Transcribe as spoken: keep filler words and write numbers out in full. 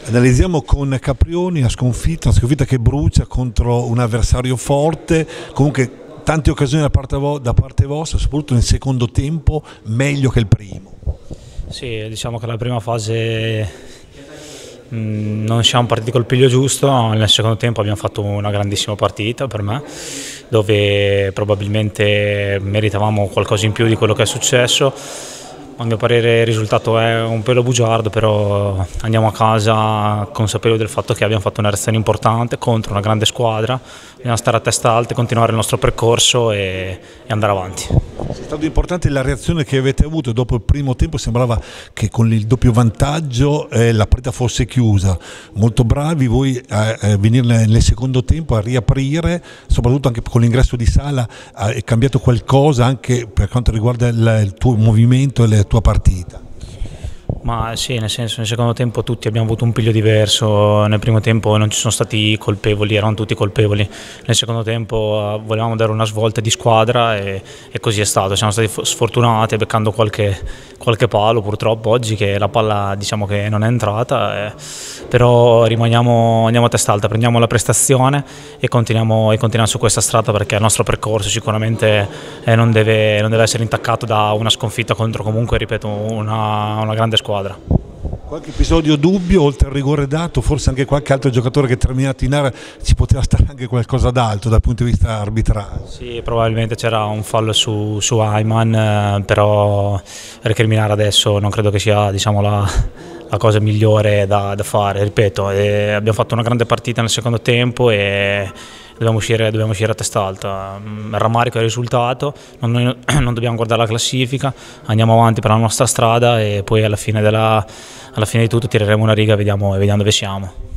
Analizziamo con Caprioni la sconfitta, una sconfitta che brucia contro un avversario forte, comunque tante occasioni da parte, da parte vostra, soprattutto nel secondo tempo, meglio che il primo. Sì, diciamo che la prima fase mh, non siamo partiti col piglio giusto, nel secondo tempo abbiamo fatto una grandissima partita per me, dove probabilmente meritavamo qualcosa in più di quello che è successo. A mio parere il risultato è un pelo bugiardo, però andiamo a casa consapevoli del fatto che abbiamo fatto una reazione importante contro una grande squadra, dobbiamo stare a testa alta, continuare il nostro percorso e, e andare avanti. È stato importante la reazione che avete avuto dopo il primo tempo, sembrava che con il doppio vantaggio eh, la partita fosse chiusa, molto bravi voi a, a venire nel secondo tempo a riaprire, soprattutto anche con l'ingresso di Sala è cambiato qualcosa anche per quanto riguarda il, il tuo movimento e le tua partita? Ma sì, nel senso, nel secondo tempo tutti abbiamo avuto un piglio diverso, nel primo tempo non ci sono stati colpevoli, erano tutti colpevoli, nel secondo tempo volevamo dare una svolta di squadra e, e così è stato, siamo stati sfortunati beccando qualche, qualche palo purtroppo oggi, che la palla diciamo che non è entrata, eh, però rimaniamo, andiamo a testa alta, prendiamo la prestazione e continuiamo, e continuiamo su questa strada, perché il nostro percorso sicuramente eh, non, deve, non deve essere intaccato da una sconfitta contro comunque, ripeto, una, una grande squadra. Qualche episodio dubbio, oltre al rigore dato, forse anche qualche altro giocatore che è terminato in area, ci poteva stare anche qualcosa d'altro dal punto di vista arbitrale? Sì, probabilmente c'era un fallo su, su Ayman, eh, però recriminare adesso non credo che sia, diciamo, la, la cosa migliore da, da fare, ripeto, eh, abbiamo fatto una grande partita nel secondo tempo e dobbiamo uscire, dobbiamo uscire a testa alta. Il rammarico è il risultato, non, noi, non dobbiamo guardare la classifica, andiamo avanti per la nostra strada e poi alla fine, della, alla fine di tutto tireremo una riga e vediamo, vediamo dove siamo.